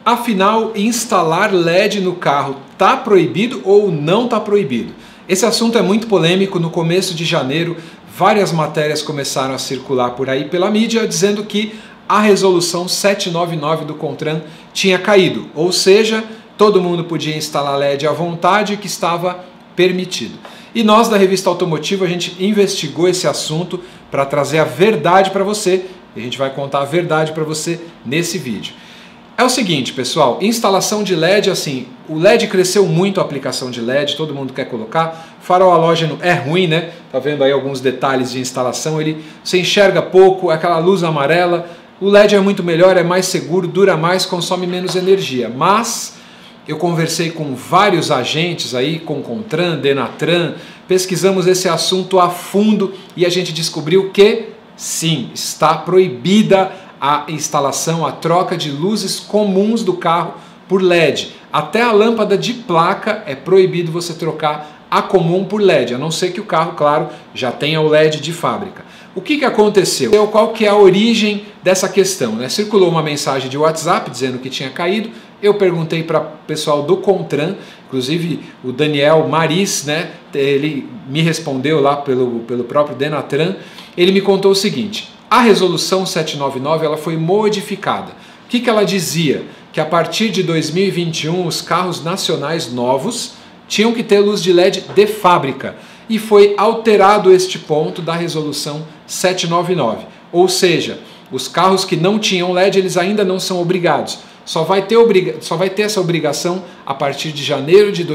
Afinal, instalar LED no carro está proibido ou não está proibido? Esse assunto é muito polêmico. No começo de janeiro, várias matérias começaram a circular por aí pela mídia dizendo que a resolução 799 do CONTRAN tinha caído, ou seja, todo mundo podia instalar LED à vontade, que estava permitido. E nós da Revista Automotiva, a gente investigou esse assunto para trazer a verdade para você, e a gente vai contar a verdade para você nesse vídeo. É o seguinte, pessoal, instalação de LED, assim, o LED cresceu muito, a aplicação de LED, todo mundo quer colocar. Farol halógeno é ruim, né? Tá vendo aí alguns detalhes de instalação, você enxerga pouco, aquela luz amarela. O LED é muito melhor, é mais seguro, dura mais, consome menos energia. Mas eu conversei com vários agentes aí, com CONTRAN, DENATRAN, pesquisamos esse assunto a fundo e a gente descobriu que sim, está proibida a instalação, a troca de luzes comuns do carro por LED. Até a lâmpada de placa é proibido você trocar a comum por LED, a não ser que o carro, claro, já tenha o LED de fábrica. O que aconteceu? Qual que é a origem dessa questão, né? Circulou uma mensagem de WhatsApp dizendo que tinha caído. Eu perguntei para o pessoal do CONTRAN, inclusive o Daniel Maris, né? Ele me respondeu lá pelo próprio DENATRAN. Ele me contou o seguinte: a resolução 799 ela foi modificada. O que ela dizia? Que a partir de 2021 os carros nacionais novos tinham que ter luz de LED de fábrica. E foi alterado este ponto da resolução 799. Ou seja, os carros que não tinham LED eles ainda não são obrigados. Só vai ter essa obrigação a partir de janeiro de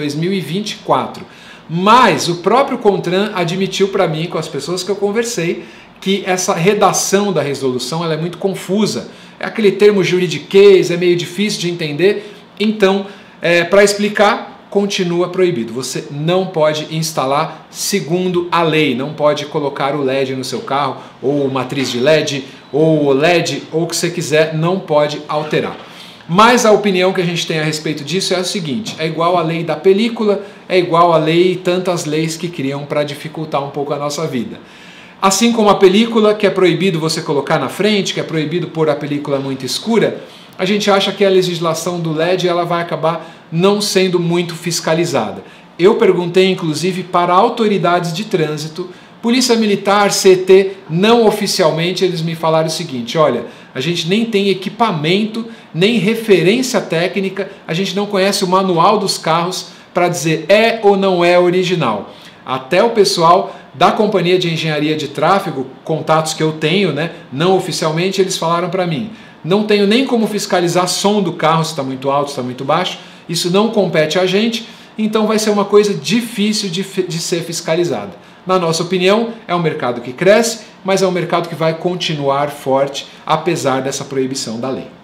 2024. Mas o próprio CONTRAN admitiu para mim, com as pessoas que eu conversei, que essa redação da resolução ela é muito confusa. É aquele termo juridiquês, é meio difícil de entender. Então, para explicar, continua proibido. Você não pode instalar segundo a lei, não pode colocar o LED no seu carro, ou matriz de LED, ou OLED, ou o que você quiser, não pode alterar. Mas a opinião que a gente tem a respeito disso é o seguinte: é igual a lei da película, é igual a lei e tantas leis que criam para dificultar um pouco a nossa vida. Assim como a película, que é proibido você colocar na frente, que é proibido pôr a película muito escura, a gente acha que a legislação do LED ela vai acabar não sendo muito fiscalizada. Eu perguntei inclusive para autoridades de trânsito, Polícia Militar, CT, não oficialmente, eles me falaram o seguinte: olha, a gente nem tem equipamento, nem referência técnica, a gente não conhece o manual dos carros para dizer é ou não é original. Até o pessoal da Companhia de Engenharia de Tráfego, contatos que eu tenho, né, não oficialmente, eles falaram para mim: não tenho nem como fiscalizar som do carro, se está muito alto, se está muito baixo, isso não compete a gente, então vai ser uma coisa difícil de ser fiscalizada. Na nossa opinião, é um mercado que cresce, mas é um mercado que vai continuar forte, apesar dessa proibição da lei.